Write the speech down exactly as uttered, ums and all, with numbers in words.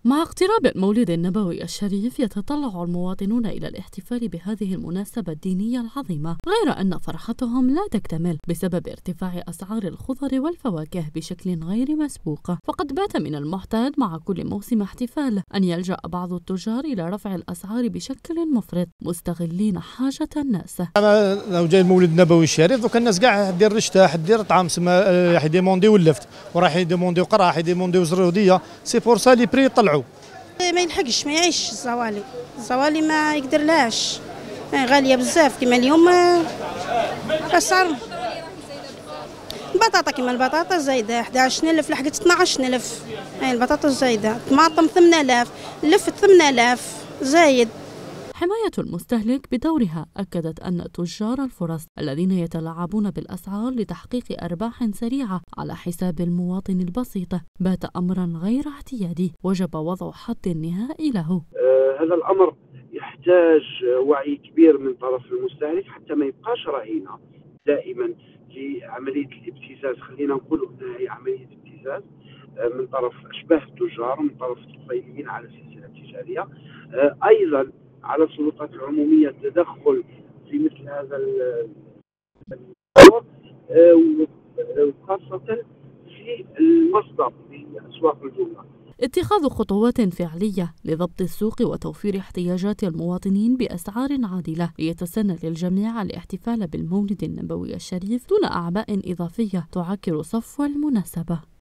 مع اقتراب المولد النبوي الشريف يتطلع المواطنون إلى الاحتفال بهذه المناسبة الدينية العظيمة، غير أن فرحتهم لا تكتمل بسبب ارتفاع أسعار الخضر والفواكه بشكل غير مسبوق. فقد بات من المعتاد مع كل موسم احتفال أن يلجأ بعض التجار إلى رفع الأسعار بشكل مفرط مستغلين حاجة الناس. أنا لو جاي المولد النبوي الشريف دوك الناس كاع دير رشتة دير طعام سما راح يديمونديو اللفت وراح يديمونديو قرا راح يديمونديو زرودية، سي بور سا لي بري يطلعوا. ما يلحقش ما يعيش الزوالي، الزوالي ما يقدر لهاش غالية بزاف كما اليوم أسعار البطاطا كما البطاطا زايدة أحد عشر ألف لحقت اثنا عشر ألف، هاي البطاطا زايدة، الطماطم ثمانية آلاف، اللفت ثمانية آلاف زايد. حماية المستهلك بدورها أكدت أن تجار الفرص الذين يتلاعبون بالأسعار لتحقيق أرباح سريعة على حساب المواطن البسيط بات أمرا غير اعتيادي وجب وضع حد نهائي له. آه هذا الأمر يحتاج وعي كبير من طرف المستهلك حتى ما يبقاش رهينة دائما لعملية الابتزاز، خلينا نقول أنها هي عملية ابتزاز آه من طرف أشباه التجار ومن طرف الطفيليين على السلسلة التجارية. آه أيضا على السلطات العمومية التدخل في مثل هذا الأمر وخاصة في المصدر في أسواق الجملة. اتخاذ خطوات فعلية لضبط السوق وتوفير احتياجات المواطنين بأسعار عادلة ليتسنى للجميع الاحتفال بالمولد النبوي الشريف دون أعباء إضافية تعكر صفو المناسبة.